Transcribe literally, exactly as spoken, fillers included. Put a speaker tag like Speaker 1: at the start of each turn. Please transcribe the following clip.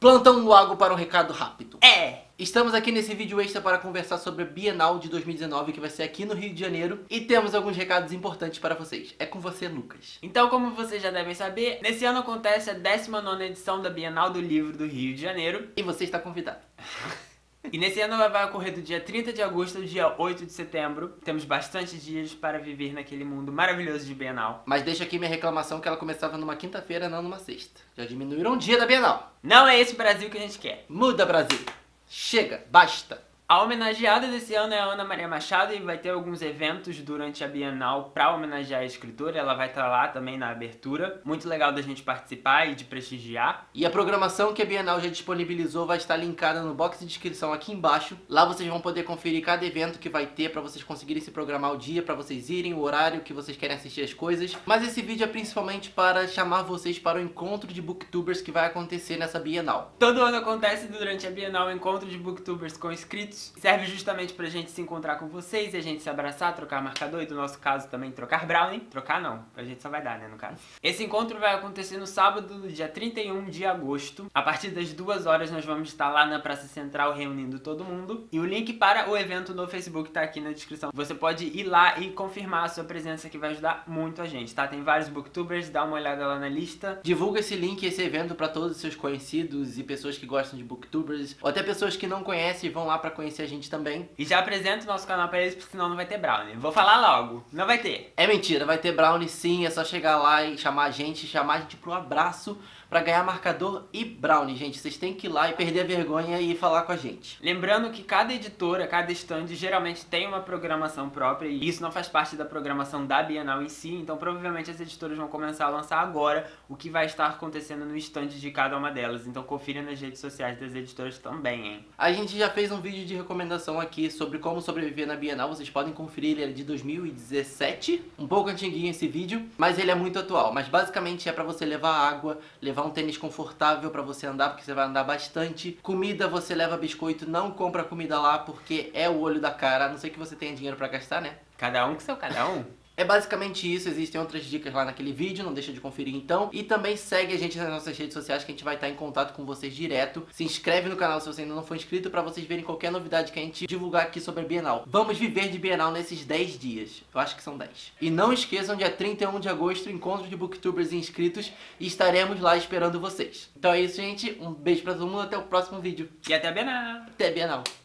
Speaker 1: Plantão no Lago para um recado rápido.
Speaker 2: É!
Speaker 1: Estamos aqui nesse vídeo extra para conversar sobre a Bienal de dois mil e dezenove, que vai ser aqui no Rio de Janeiro. E temos alguns recados importantes para vocês. É com você, Lucas.
Speaker 2: Então, como vocês já devem saber, nesse ano acontece a décima nona edição da Bienal do Livro do Rio de Janeiro.
Speaker 1: E você está convidado.
Speaker 2: E nesse ano ela vai ocorrer do dia trinta de agosto ao dia oito de setembro. Temos bastante dias para viver naquele mundo maravilhoso de Bienal.
Speaker 1: Mas deixa aqui minha reclamação que ela começava numa quinta-feira, não numa sexta. Já diminuíram um dia da Bienal.
Speaker 2: Não é esse o Brasil que a gente quer.
Speaker 1: Muda, Brasil. Chega, basta.
Speaker 2: A homenageada desse ano é a Ana Maria Machado e vai ter alguns eventos durante a Bienal para homenagear a escritora. Ela vai estar lá também na abertura. Muito legal da gente participar e de prestigiar.
Speaker 1: E a programação que a Bienal já disponibilizou vai estar linkada no box de descrição aqui embaixo. Lá vocês vão poder conferir cada evento que vai ter para vocês conseguirem se programar o dia, para vocês irem, o horário que vocês querem assistir as coisas. Mas esse vídeo é principalmente para chamar vocês para o encontro de booktubers que vai acontecer nessa Bienal.
Speaker 2: Todo ano acontece durante a Bienal o encontro de booktubers com inscritos. Serve justamente pra gente se encontrar com vocês e a gente se abraçar, trocar marcador e, no nosso caso, também trocar brownie. Trocar não, a gente só vai dar, né, no caso. Esse encontro vai acontecer no sábado, dia trinta e um de agosto. A partir das duas horas nós vamos estar lá na Praça Central reunindo todo mundo. E o link para o evento no Facebook tá aqui na descrição. Você pode ir lá e confirmar a sua presença, que vai ajudar muito a gente, tá? Tem vários booktubers, dá uma olhada lá na lista.
Speaker 1: Divulga esse link, esse evento pra todos os seus conhecidos e pessoas que gostam de booktubers. Ou até pessoas que não conhecem e vão lá pra conhecer a gente também.
Speaker 2: E já apresento o nosso canal pra eles, porque senão não vai ter brownie. Vou falar logo, não vai ter.
Speaker 1: É mentira, vai ter brownie sim, é só chegar lá e chamar a gente, chamar a gente pro abraço pra ganhar marcador e brownie, gente. Vocês têm que ir lá e perder a vergonha e falar com a gente.
Speaker 2: Lembrando que cada editora, cada stand geralmente tem uma programação própria e isso não faz parte da programação da Bienal em si, então provavelmente as editoras vão começar a lançar agora o que vai estar acontecendo no stand de cada uma delas, então confira nas redes sociais das editoras também, hein?
Speaker 1: A gente já fez um vídeo de recomendação aqui sobre como sobreviver na Bienal, vocês podem conferir, ele é de dois mil e dezessete, um pouco antiguinho esse vídeo, mas ele é muito atual, mas basicamente é pra você levar água, levar um tênis confortável pra você andar, porque você vai andar bastante. Comida, você leva biscoito, não compra comida lá, porque é o olho da cara, a não ser que você tenha dinheiro pra gastar, né?
Speaker 2: Cada um com seu cada um.
Speaker 1: É basicamente isso, existem outras dicas lá naquele vídeo, não deixa de conferir então. E também segue a gente nas nossas redes sociais que a gente vai estar em contato com vocês direto. Se inscreve no canal se você ainda não for inscrito pra vocês verem qualquer novidade que a gente divulgar aqui sobre a Bienal. Vamos viver de Bienal nesses dez dias, eu acho que são dez. E não esqueçam, dia trinta e um de agosto, encontro de booktubers e inscritos, e estaremos lá esperando vocês. Então é isso, gente, um beijo pra todo mundo, até o próximo vídeo.
Speaker 2: E até a Bienal!
Speaker 1: Até a Bienal!